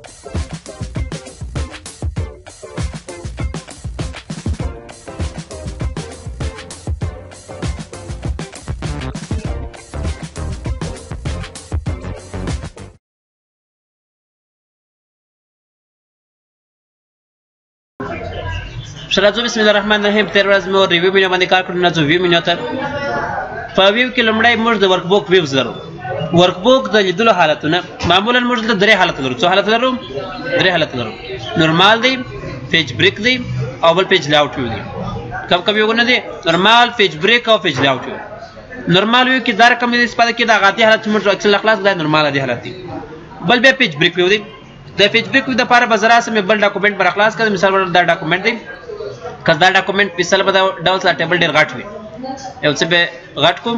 شرازو بسم الله الرحمن الرحیم. تیر ورځ مې ریویو مینو باندې کار کړو، نه زه ویو مینو ته په ویو کې لومړی موږ د ورک بوک ویوز لرو. ورک بوک د لیدلو حالتونه معمولا موږ د درې حالت لرو. څو حالت لرو؟ درې حالت لرو. نورمال دی، پیج بریک دی، او بل پیج لاوټ ویو دی. کم یو نه دی، نورمال، پیج بریک او پیج لاوټ ویو. نورمال ویو کې دا رقم دې استفاده کې دا غاتی حالت موږ اکثر اخلاص دا نورمال دی حالت دی. بل بیا پیج بریک ویو دی. د پیج بریک ویو د لپاره بازار سره بل ډاکومنٹ پر اخلاص کړم. مثال ورته دا ډاکومنٹ دی، کله دا ډاکومنٹ په سل بده ډول سره ټیبل ډیر غټ وي، یو څه به غټ کوم.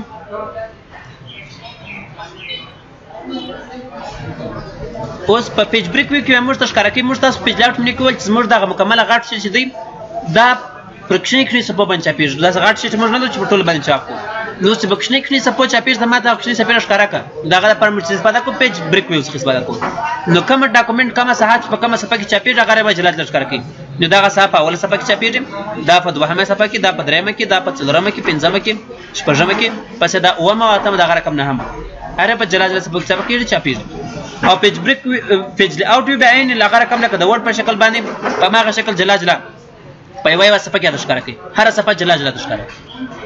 اوس په پیج بریک وی کې موږ تاسو کار کوي، موږ تاسو پیج لاوټ مې کول چې موږ دا مکمله غټ شي چې دی دا پرکشنی کړي سپو باندې پیج دا غټ شي چې موږ نه چې په ټول باندې چاپ کوو. نو چې پرکشنی کړي سپو چا پیج د ماته پرکشنی سپو ښکارا کا دا غره پر موږ استفاده کوو. پیج بریک وی څخه استفاده کوو. نو کوم ډاکومنٹ کومه صحه په کومه صفه کې چاپیږي هغه به جلات لښکار کوي. نو دا صفه په اوله صفه کې چاپیږي، دا په دوهمه صفه کې، دا په درېمه کې، دا په څلورمه کې، پنځمه کې، شپږمه کې، پس دا اومه او اتمه دا رقم نه هم اره په جلات صفه کې چاپیږي. او پیج بریک پیج لاوټ وی به عین لغه رقم نه کده ورډ په شکل باندې په ماغه شکل جلا په یوه صفه کې لښکار کوي. هر صفه جلا لښکار کوي.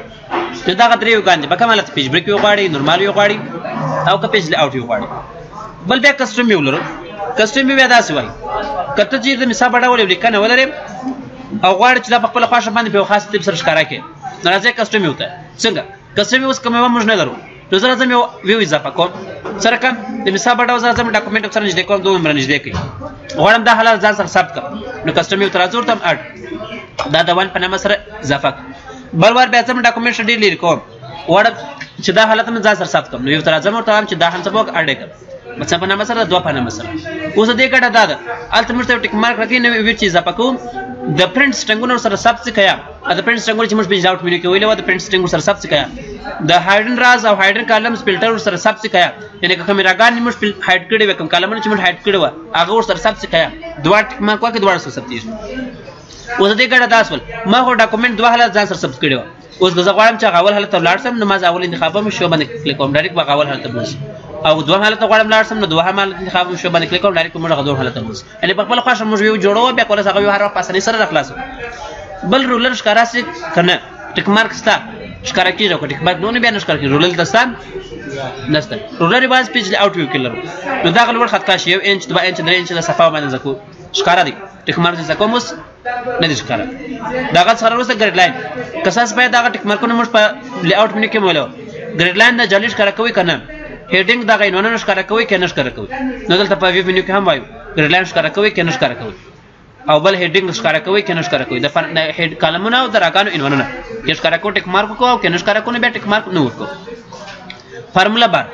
نو دا غدري یو ګاندې په کومه پیج بریک یو غواړي، نورمال یو غواړي، او که پیج لاوټ یو غواړي. بل بیا کسټم یو لرو. کسټم یو داسې وایي کته چې د مثال بڑا ولې لیکنه ولري او غواړي چې دا په خپل خاصه باندې په خاص تیپ سره ښکارا کوي. راځي کسټم یو ته څنګه کسټم یو کومه موږ نه لرو. نو زه راځم یو ویو اضافه کوم سره کوم د مثال بڑا زه راځم ډاکومنٹ سره نږدې کوم دوه نمبر نږدې کوي غواړم دا حالت ځان سره ثبت کړم. نو کسټم یو تر راځم تم اډ دا د وان په نامه سره اضافه بل ور بیا ځم ډاکومنٹ ډیر لري کوم غواړم چې دا حالت مې ځان سره ثبت کړم. نو یو تر راځم ورته چې دا هم څه وک اډ کړم مثلا په نامه سره دوه په نامه سره. اوس دې کټه دا ده الته موږ ته ټیک مارک راکې نو وی چې اضافه کوم د پرنٹ سټنګونو سره ثبت کیا. د پرنٹ سټنګونو چې موږ پیج لاوټ مینو کې ویلو د پرنٹ سټنګونو سره ثبت کیا. د هایډن راز او هایډن کالمز فلټر سره ثبت کیا. یعنی که کیمراګان موږ هایډ کړي وکم کالمونه چې موږ هایډ کړي و هغه سره ثبت کیا. دوه ټیک مارک واکې دوه سره ثبت کیږي. اوس دې کټه دا اصل ما هو ډاکومنٹ دوه حالت ځان سره ثبت کړي و. اوس زه غواړم چې اول حالت لاړ سم نو ما اول انتخاب مې شو باندې کلیک کوم ډایرکټ به اول حالت بوز او دوه حالت غواړم لاړ سم نو دوه حالت انتخاب مې شو باندې کلیک کوم ډایرکټ موږ غوډه حالت بوز. یعنی په خپل خاصه موږ یو جوړو بیا کول څنګه هر وخت پاسنی سره خلاصو. بل رولر ښکارا سي کنه ټیک مارک ستا ښکارا کیږي کو ټیک مارک نو نه بیان ښکار کیږي رولر دستان نسته. رولر باز پیج لاوټ ویو کلر نو دا غلور خط کاش 1 انچ 2 انچ 3 انچ د صفه باندې زکو ښکارا دي ټیک مارک زکو موس نه دي ښکارا دا غا سره وسه ګریډ لاین کساس په دا ټیک مارکونه موږ په لاوټ منو کې مولو ګریډ لاین د جلیش ښکارا کوي کنه هیډینګ دا غینونه ښکارا کوي کنه ښکارا کوي. نو دلته په ویو منو کې هم وایو ګریډ لاین ښکارا کوي کنه ښکارا کوي او بل هیډینګ ښکارا کوي کنه ښکارا کوي. د هیډ کالمونه او دراګانو انونه کې ښکارا کوي ټیک مارک کو او کنه ښکارا کوي به ټیک مارک نو ورکو. فارمولا بار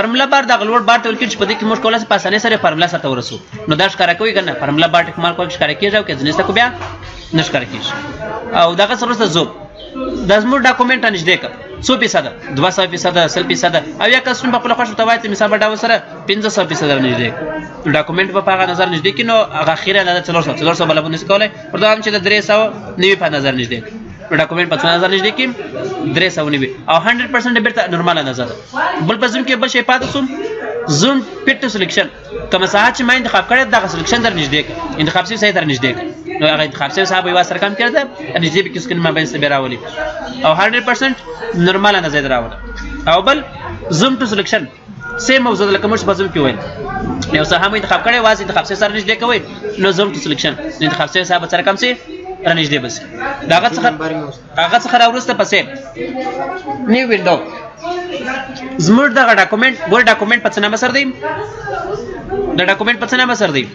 د غلوړ بار ته ولکې چې په دې کې موږ کولای په اسانه سره فارمولا سره ورسو. نو دا ښکارا کوي کنه فارمولا بار ټیک مارک کو ښکارا کیږي او کې ځنه کو بیا نشکار کیږي. او دغه سره سره زوب د زموږ ډاکومنٹ نشته ک 100% 200% 100% او یا کسټم په خپل خوښ توایته مثال بډاو سره 500% نشته ډاکومنٹ په هغه نظر نشته کینو هغه اخیره نه 400 بل بنس کولای پر دا هم چې د 390 په نظر نشته ډاکومنٹ په نظر نشته کی 390 او 100% بیرته نورمال نظر. بل په زوم کې بل شی پاتې سوم زوم پیټ سلیکشن کوم ساعت چې ما انتخاب کړی دا سلیکشن در نشته انتخاب سي صحیح در نشته نو هغه انتخاب سي صاحب یو سره کم کړی ان جی بي کې سکن ما باندې بیراولي او 100% نورمال نظر راوړل. او بل زوم ټو سلیکشن سیم موضوع لکه موږ په زوم کې وایو یو څه هم انتخاب کړی واسه انتخاب سي سره نشته کوي نو زوم ټو سلیکشن انتخاب سي صاحب سره کم سي رانیږدې بس داغه څخه راوړسته پسې نیو وینډو زموږ دغه ډاکومنٹ ګور ډاکومنٹ په څه نامه سره دی د ډاکومنٹ په څه نامه سره دی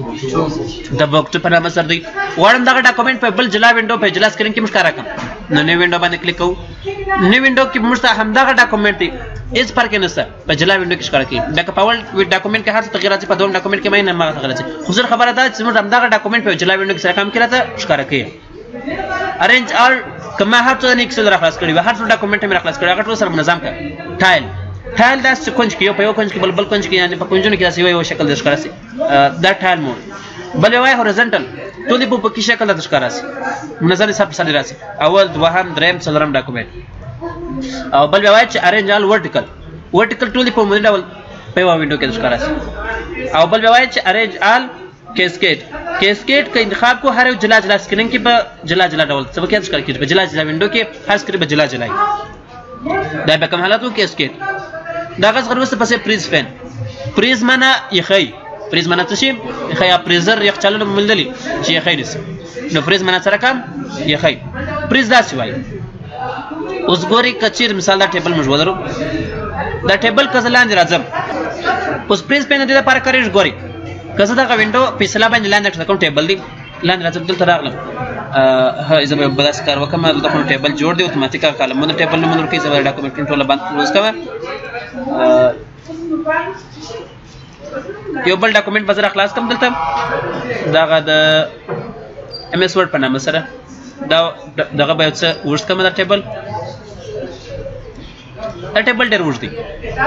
د بوکټ په نامه سره دی. غواړم دغه ډاکومنٹ په بل جلا وینډو په جلا سکرین کې مشکاره کوم نو نیو وینډو باندې کلیک کوو. نیو وینډو کې موږ ته هم دغه ډاکومنٹ دی هیڅ فرق نشته په جلا وینډو کې ښکار کوي دا په اول ډاکومنٹ کې هر څه تغیرات په دوم ډاکومنٹ کې مې نه ماغه تغیرات خو زه خبره ده چې موږ هم دغه ډاکومنٹ په جلا وینډو کې سره کام کړی ته ښکار کوي. ارینج آل کما هر څه نه اکسل را خلاص کړی و هر څه ډاکومنٹ مې را خلاص کړی هغه ټول سره منظم کړ ټایل ټایل داسې کونج کې یو په یو کونج کې بل کونج کې یعنې په کونجونو کې داسې یو شکل د ښکاره سي دا ټایل موډ. بل وای هوريزونټل ټولې په پکې شکل د ښکاره سي منظم حساب سره راسي اول دوهم دریم څلورم ډاکومنت. او بل وای چې ارینج ال ورټیکل ټولې په مونږ ډول په یو وینډو کې د ښکاره سي. او بل وای چې ارینج ال کیسکیډ کا انتخاب کو هر یو جلا جلا سکرین کې په جلا جلا ډول څه کې ښکار کیږي په جلا جلا وینډو کې هر سکرین په جلا جلا دا به کوم حالاتو کیسکیډ. دا غږ غوښته پسې پریز معنا یخی پریز معنا څه شي یخی پریزر یخ چلول ملدلی چې یخی نس نو پریز معنا سره کم یخی پریز دا څه وایي. اوس ګوري کچیر مثال دا ټیبل موږ ولرو دا ټیبل کزلاند راځم اوس پریز پین دې لپاره کریږي ګوري کزه دا وینډو په سلا باندې لاندې ټکو ټیبل دی لاندې راځم دلته راغلم اذا به بس کار وکم دا خو ټیبل جوړ دی اتوماتیک کالمونه ټیبل نمبر کې زبر ډاکومنټ کنټرول باندې کلوز کما یو بل ډاکومنټ بزر خلاص کم دلته داغه د ام اس ورډ په نامه سره دغه به څه ورس کم دا ټیبل ډېر ورس دی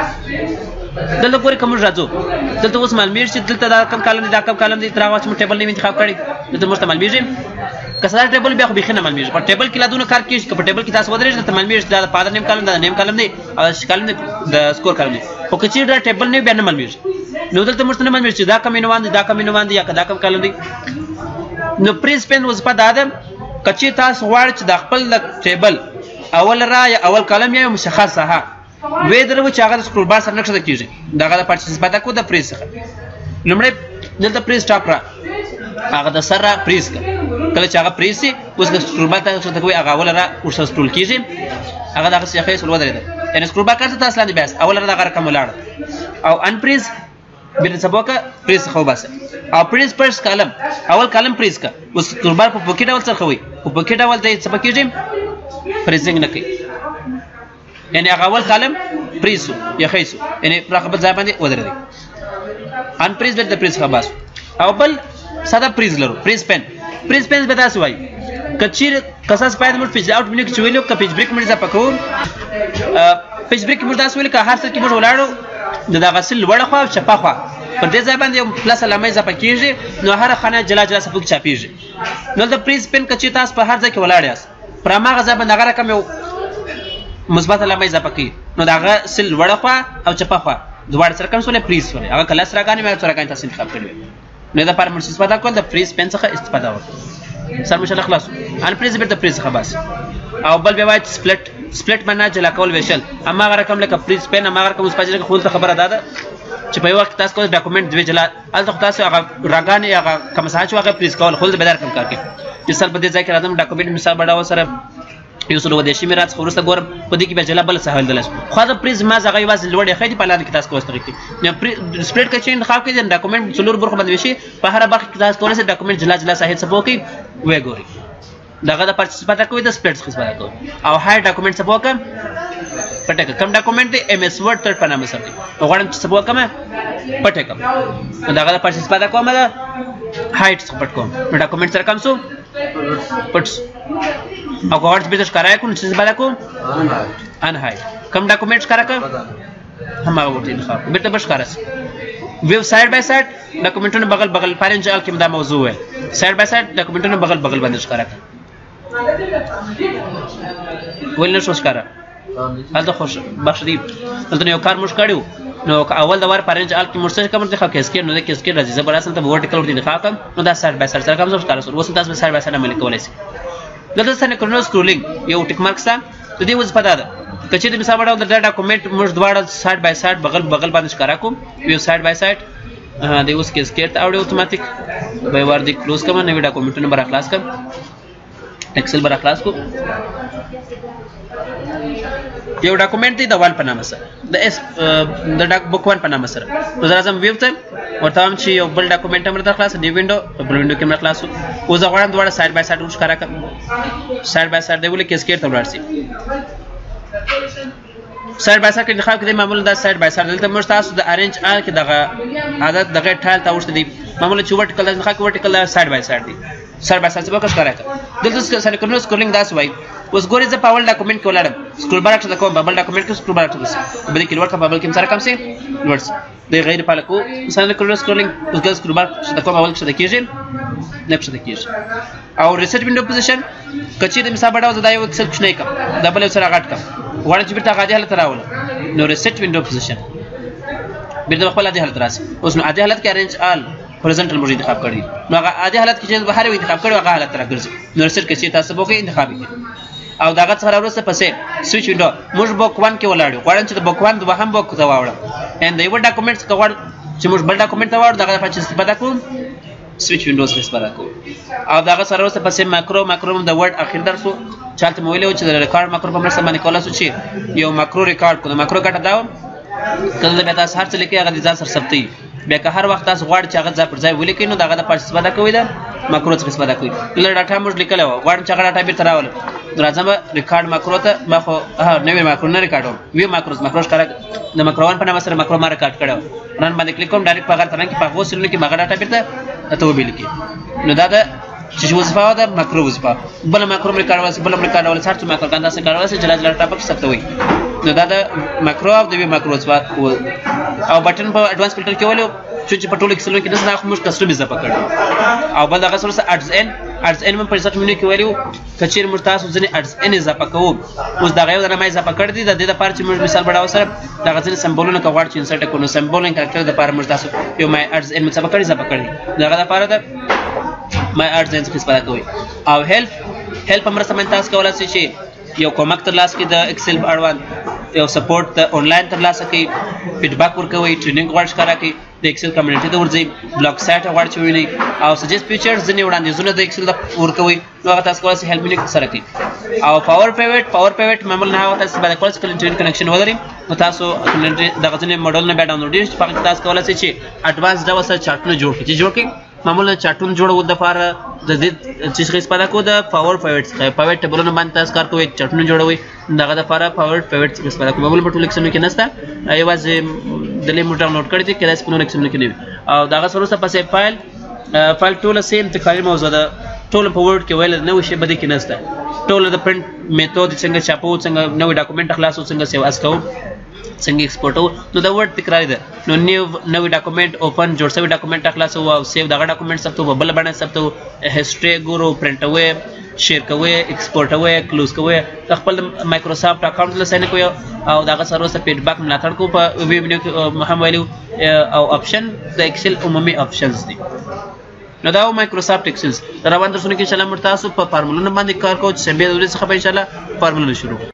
دلته پورې کوم راځو دلته اوس معلومیږي چې دلته دا کم کالم دی تراغه چې ټیبل نه انتخاب کړی دلته مست معلومیږي کسر ټیبل بیا خو بخنه معلومیږي په ټیبل کې لادونه کار کیږي په ټیبل کې تاسو ودرېږئ ته معلومیږي دا فادر نیم کالم دا نیم کالم دی او کالم دی د سکور کالم دی خو کچې دا ټیبل نه بیا نه معلومیږي نو دلته مست نه معلومیږي چې دا کم عنوان دی یا دا کم کالم دی. نو پریس پین وظیفه دا ده کچې تاسو غواړئ چې د خپل ټیبل اول را یا اول کالم یا مشخص ساحه وې درو چې هغه سکرول بار سره نقشه کیږي دغه د پارټیسپیټ کو د پریس څخه لمړی دلته پریس ټاپ را هغه د سره پریس کله چې هغه پریس اوس د سکرول بار ته کوي هغه اول را ورسره سکرول کیږي هغه دغه څه خې سول ودرېده یعنی سکرول بار کړه تاسو لاندې بیاس اول را دغه رقم ولاړ او ان پریس بل سبوکه پریس خو بس او پریس پرس کالم اول کالم پریس کا اوس سکرول بار په پوکټ ډول څه خوي په پوکټ ډول د څه پکېږي پریزنګ نه کوي یعنی هغه اول کالم پریسو یا خیسو یعنی راخبت ځای باندې ودرېږي ان پریس د پریس خباس او بل ساده پریز لرو پریس پین به تاسو وایي کچیر قصاص پاید موږ پیج اوټ منو کې ویلو ک پیج بریک مې ځا پکو پیج بریک موږ تاسو ویل ک هر څه کې موږ ولاړو د غسل وړه خو چپا خو پر دې ځای باندې پلس لمې ځا پکېږي نو هر خانه جلا صفوک چاپیږي نو د پریز پین کچې تاسو په هر ځای کې ولاړ یاست پر ما غزا باندې هغه رقم یو مثبت لمې ځا پکې نو داغه سل وړه خو او چپا خو دواړه سره کوم سره پریز ولې هغه کله سره غانې مې سره کاین تاسو انتخاب کړی نو دا پر مرسي استفاده کول د پریز پین څخه استفاده وکړه سر مشه خلاص ان پریز به د پریز څخه بس او بل به وای سپلټ باندې جلا کول ویشل اما هغه رقم لکه پریز پین اما هغه رقم اوس پاجره خپل خبره ده چې په وخت تاسو کوم ډاکومنټ دی جلا الته تاسو هغه راګانې هغه کوم څه چې هغه پریز کول خپل به دار کم کار کوي مثال په دې ځای کې راځم ډاکومنټ مثال بڑاو سره یو څلور ودیشي میراث خورسته ګورم په دې کې به جلا بل سهل دلس خو دا پریز ما زغه یواز لوړې خېدي په لاندې کې تاسو کوستري کې نو سپریډ کې چین خاف کې ډاکومنټ څلور برخه باندې وشي په هر برخه کې تاسو کوله ډاکومنټ جلا صحیح سبو کې وې ګوري دغه د پارټیسپیټ کوي د سپلیټ څخه استفاده کوي او هاي ډاکومنټ سبو کوم پټه کوم ډاکومنټ دی ام اس ورډ تر پنامه سره غواړم چې سبو کوم پټه کوم دغه د پارټیسپیټ کوم دا هایټ څخه پټ کوم ډاکومنټ سره کوم سو پټ او غواړم چې ښکارای کوم چې بالا کوم ان هایټ کوم ډاکومنټ ښکارا کوم هم هغه وټین خو بیرته بش ښکارا ویو سایډ بای سایډ ډاکومنټونو بغل فارنج ال کې دا موضوع ہے سایډ بای سایډ ډاکومنټونو بغل باندې ښکارا ولنه شو ښکارا هلته خوش بخش دی دلته یو کار مش کړیو نو اول د وار فارنج ال کې مرسته کوم ته کیسکې نو د کیسکې راځي زبر اصل ته ورټیکل ورته نه خاطم نو دا سایډ بای سایډ سره کوم څه ښکارا اوس تاسو سایډ بای سایډ عمل کولای شئ دلته څنګه کړنو سکرولینګ یو ټیک مارک سره د دې وظیفه ده کچې د مثال وړاندې د ډاکومنټ موږ دواړه سایډ بای سایډ بغل باندې ښکارا کوم یو سایډ بای سایډ د اوس کیسکې ته اوډ اتوماتیک به ور دي کلوز کوم نو ډاکومنټ نمبر اخلاص کوم ایکسل بر اخلاص کو یو ډاکومنټ دی د وان په نامه سره د اس د ډاک بوک وان په نامه سره نو زه راځم ویو ته ورته هم چې یو بل ډاکومنټ هم درته خلاص دی وینډو په بل وینډو کې هم خلاص او زه غواړم دواړه سایډ بای سایډ ښکارا کړم سایډ بای سایډ دی ولې کیسکې ته ولاړ شي سایډ بای سایډ کې انتخاب کړئ معمولا دا سایډ بای سایډ دلته موږ تاسو د ارینج ال کې دغه عادت دغه ټایل تاوشته دی معمولا چې ورټیکل انتخاب کې ورټیکل سایډ بای سایډ دی سایډ بای سایډ څه وکړ ښکارا کړ دلته سره کړنو سکرولینګ داس وای اوس ګوري زه په اول ډاکومنټ کې ولاړم سکرول بار کښته کوم په بل ډاکومنټ کې سکرول بار کښته په دې کې لوړ کا په بل کې سره کم سي لوړ سي د غیر فعال کو مثلا کولر سکرولینګ اوس ګل سکرول بار کښته کوم اول کښته کېږي نه کښته کېږي او ریسیټ وینډو پوزیشن کچې د مثال بڑاو زدا یو اکسل کښنه کا دبل سره غټ کا وړاندې چې بیرته غاډي حالت راول نو ریسیټ وینډو پوزیشن بیرته خپل عادي حالت راسي اوس نو عادي حالت کې ارینج آل هوريزونټل موږ انتخاب کړی نو هغه عادي حالت کې چې بهر انتخاب کړو هغه حالت راګرځي نو ریسیټ کې چې تاسو به انتخاب کړئ او داغه څخه وروسته پسې سویچ وینډو موږ بوک 1 کې ولاړو غواړم چې د بوک 1 دوه هم بوک ته واوړم اند یو ډاکومنټس کوړ چې موږ بل ډاکومنټ ته واوړو دغه په چې استفاده کوم سویچ وینډوز استفاده کوم او داغه سره وروسته پسې ماکرو د ورډ اخر درسو چالت مو ویلو چې د ریکارډ ماکرو په مرسته باندې کولای شو چې یو ماکرو ریکارډ کو د ماکرو ګټه دا کله به تاسو هر څه لیکي هغه د ځان سره ثبتي بیا که هر وخت تاسو غواړئ چې هغه ځای پر ځای ولیکئ نو دغه د پاره استفاده کوئ دا ماکرو څخه استفاده کوئ کله ډاټا موږ لیکلی وو غواړم چې هغه ډاټا بیرته راولم راځم ریکارډ ماکرو ته ما خو نوې ماکرو نه ریکارډوم ویو ماکرو ښکاره د ماکرو 1 په نامه سره ماکرو ما ریکارډ کړی رن باندې کلیک کوم ډایرکټ په هغه ترنګ کې په هغو سلونو کې به هغه ډاټا بیرته ته ولیکئ نو دا د چې وظیفه ده ماکرو وظیفه بل ماکرو ریکارډ بل ریکارډ ول هر څه ماکرو کنده څه کارول چې جلا جلا ټاپک ثبتوي نو دا د ماکرو او د وی ماکرو وظیفه او بټن په اډوانس فلټر کې ولو چې په ټولو کیسو کې د ځنا موږ کسټم اضافه کړو او بل دغه سره اډز ان په ریسرچ منیو کې ویلو کچیر موږ تاسو ځنې اډز ان اضافه کوو اوس دغه یو نه اضافه کړی دی د دې لپاره چې موږ مثال بڑاو سره دغه ځنې سمبولونه کوړ چې انسرټ کوو سمبولینګ کریکټر د لپاره موږ تاسو یو مای اډز ان اضافه کړی دغه لپاره د مای اډز ان څخه استفاده کوي او هیلپ امر سم تاسو کولای شئ چې یو کومک تر لاس کې د ایکسل اړوند یو سپورټ د انلاین تر لاسه کوي فیډبیک ورکوي ټریننګ ورش کارا کوي د ایکسل کمیونټي ته ورځي بلاګ سایت غواړي چې ویني او سجست فیچرز ځنې وړاندیزونه د ایکسل د ورکوي نو هغه تاسو کولای شئ هیلپ منیو سره کوي او پاور پیوټ معمولا هغه تاسو باندې کولای شئ انټرنیټ کنیکشن ولرئ نو تاسو دغه ځنې موډل نه بیا ډاونلوډ کړئ په تاسو کولای شئ چې اډوانس ډول سره چارټونه جوړ کړئ معمولا چارټونه جوړول د لپاره د دې چې څه استفاده کوو د پاور پیوټ ټیبلونو باندې تاسو کار کوئ چارټونه جوړوي دغه د لپاره پاور پیوټ څخه استفاده کوو معمولا په ټولو کیسو کې نشته یوازې د لیمو ډاونلوډ کړی دی کله سپنو کیسو کې نه او دغه سره پسې فایل ټول سیم تکراری موضوع ده ټول په ورډ کې ویل نو شی بده کې نشته ټول د پرنٹ میثود څنګه چاپو څنګه نوې ډاکومنټ خلاصو څنګه سیو اس کوو څنګه ایکسپورټو نو دا ورډ تکراری ده نو نوې ډاکومنټ اوپن جوړ شوی ډاکومنټ خلاصو او سیو دغه ډاکومنټ ثبتو بل باندې ثبتو هیستوري ګورو پرنٹ اوي شیر کوي ایکسپورټ اوي کلوز کوي خپل مایکروسافټ اکاونټ له ساين کوي او دغه سره سره فیډبیک ملاتړ کو په ویډیو هم ویلو او اپشن د ایکسل عمومي اپشنز دي نو دا مایکروسافټ ایکسل روان درسونه کې ان شاء الله مرتاسو په فارمولونو باندې کار کوو چې به د ورځې څخه به ان شاء الله فارمولونه شروع